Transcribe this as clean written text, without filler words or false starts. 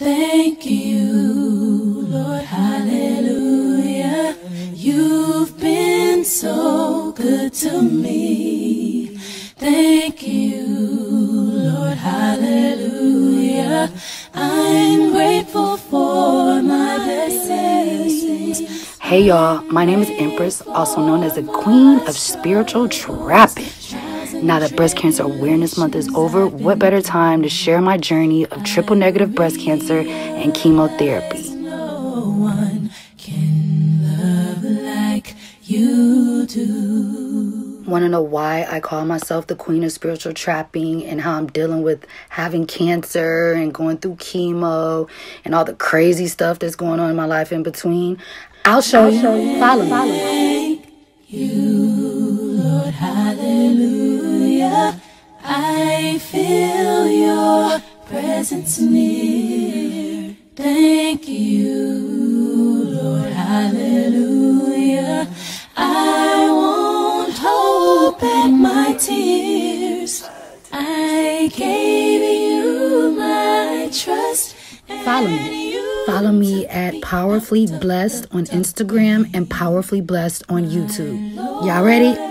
Thank you, Lord, hallelujah. You've been so good to me. Thank you, Lord, hallelujah. I'm grateful for my blessings. Hey y'all, my name is Empress, also known as the Queen of Spiritual Trapping. Now that Breast Cancer Awareness Month is over, what better time to share my journey of triple negative breast cancer and chemotherapy? No one can love like you do. Want to know why I call myself the Queen of Spiritual Trapping and how I'm dealing with having cancer and going through chemo and all the crazy stuff that's going on in my life in between? I'll show you. Follow me. Thank you, Lord, hallelujah. I feel your presence near. Thank you, Lord, hallelujah. I won't hold back my tears. I gave you my trust. Follow me. Follow me at Powerfully Blessed on Instagram and Powerfully Blessed on YouTube. Y'all ready?